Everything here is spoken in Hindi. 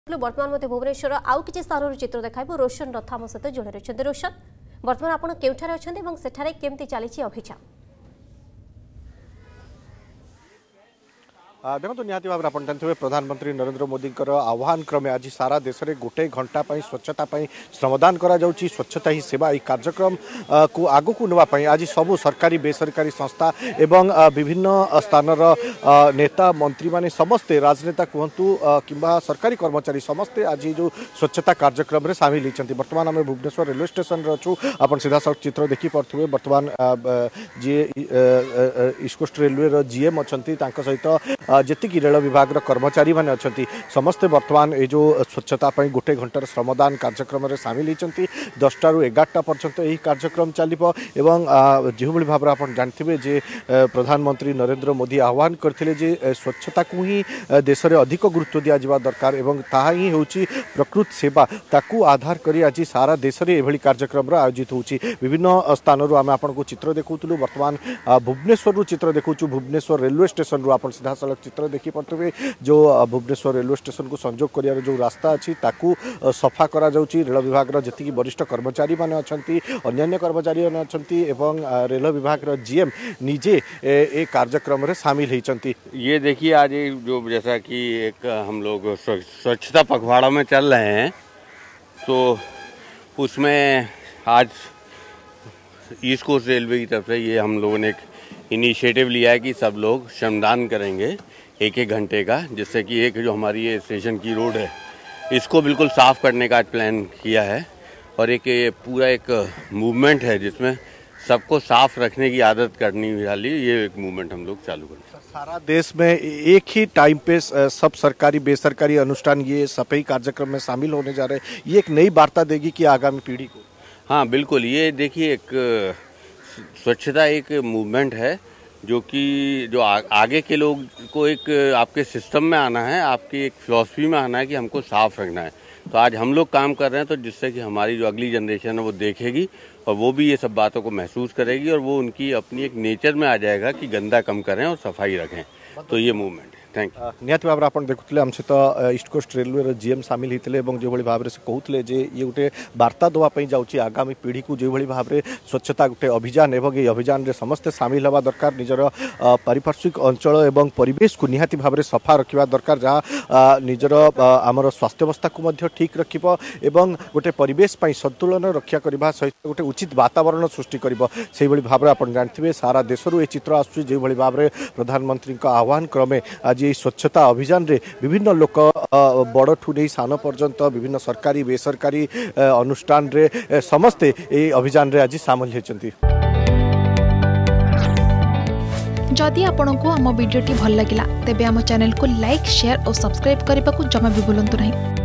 वर्तमान भुवनेश्वर आउ कि स्थान चित्र देखा रोशन रथ आम सहित जोड़े रही रोशन वर्तमान आप केउठारे अच्छा सेठारे केमती चली अभियान देखो निहाती भाव आप जानते प्रधानमंत्री नरेंद्र मोदी आह्वान क्रमे आज सारा देश में गोटे घंटा स्वच्छता श्रमदान करा जाउची। स्वच्छता ही सेवा यह कार्यक्रम को आगु को नापी आज सबू सरकारी बेसरकारी संस्था एवं विभिन्न स्थानर नेता मंत्री माने समस्ते राजनेता कहतु किंबा सरकारी कर्मचारी समस्ते आज जो स्वच्छता कार्यक्रम में सामिल होती। बर्तमान आम भुवनेश्वर रेलवे स्टेशन अच्छू आप सीधा सड़क चित्र देखी पारे। बर्तमान जी ईस्ट कोस्ट रेलवे जीएम अच्छा सहित जी रेल विभाग कर्मचारी मैंने अच्छा समस्ते बर्तमान ये जो स्वच्छता गोटे घंटार श्रमदान कार्यक्रम में सामिल होती। 10टा ରୁ 11टा पर्यंत यही कार्यक्रम चलो एवं जो भाव आप जानते जे प्रधानमंत्री नरेंद्र मोदी आह्वान करते जे स्वच्छता को ही देश में अधिक गुरुत्व दि जावा दरकार एवं ताहा ही होची प्रकृत सेवा ताकू आधार करी आज सारा देश में यह कार्यक्रम आयोजित होची। विभिन्न स्थान आम आपको चित्र देखुलू। बर्तमान भुवनेश्वर चित्र देखु भुवनेश्वर रेलवे स्टेशन आप सीधा सड़क चित्र देखी पारे। जो भुवनेश्वर रेलवे स्टेशन को संजोग कर जो रास्ता अच्छी ताकू सफा करा जाउची। रेल विभाग जी वरिष्ठ कर्मचारी माने अछंती अन्य कर्मचारी माने अछंती एवं रेल विभाग जीएम निजे ए कार्यक्रम में शामिल होती। ये देखिए आज जो जैसा कि एक हम लोग स्वच्छता पखवाड़ा में चल रहे हैं तो उसमें आज ईस्ट कोस्ट रेलवे की तरफ से ये हम लोगों ने एक इनिशिएटिव लिया है कि सब लोग श्रमदान करेंगे 1-1 घंटे का, जिससे कि एक जो हमारी ये स्टेशन की रोड है इसको बिल्कुल साफ़ करने का प्लान किया है और एक ये पूरा एक मूवमेंट है जिसमें सबको साफ रखने की आदत करनी वाली ये एक मूवमेंट हम लोग चालू करें। सारा देश में एक ही टाइम पे सब सरकारी बेसरकारी अनुष्ठान ये सफाई कार्यक्रम में शामिल होने जा रहे हैं। ये एक नई वार्ता देगी कि आगामी पीढ़ी को। हाँ बिल्कुल, ये देखिए एक स्वच्छता एक मूवमेंट है जो कि जो आगे के लोग को एक आपके सिस्टम में आना है, आपकी एक फिलॉसफी में आना है कि हमको साफ रखना है। तो आज हम लोग काम कर रहे हैं तो जिससे कि हमारी जो अगली जनरेशन है वो देखेगी और वो भी ये सब बातों को महसूस करेगी और वो उनकी अपनी एक नेचर में आ जाएगा कि गंदा कम करें और सफाई रखें। तो ये मूवमेंट है। Thank you. निहाती भाव आप देखुले आम सहित ईस्ट कोस्ट रेलवे जीएम सामिल होते जो भाव से कहते जे ये गोटे वार्ता देवाई जाऊँगी आगामी पीढ़ी को जो भाव में स्वच्छता गोटे अभियान एवं ये अभियान में समस्ते सामिल हवा दरकार। निजर पारिपार्श्विक अंचल एवं परिवेश को निहाती भाव में सफा रखा दरकार जहाँ निजर आमर स्वास्थ्यावस्था को ठीक रखिब एवं गोटे परिवेश संतुलन रक्षा करने सहित गोटे उचित वातावरण सृष्टि कर भाव में आप जानते सारा देश ये चित्र आसूँ जो भाव में प्रधानमंत्री आह्वान क्रमे आज ये स्वच्छता अभियान रे विभिन्न लोक बड़ ठू नहीं सान पर्यंत विभिन्न सरकारी बेसरकारी अनुष्ठान रे समस्ते ये अभियान रे आज सामिल होती। जदि आपंक आम भिडी भल लगा तेब आम चैनल को लाइक शेयर और सब्सक्राइब करने को जमा भी भूलु नहीं।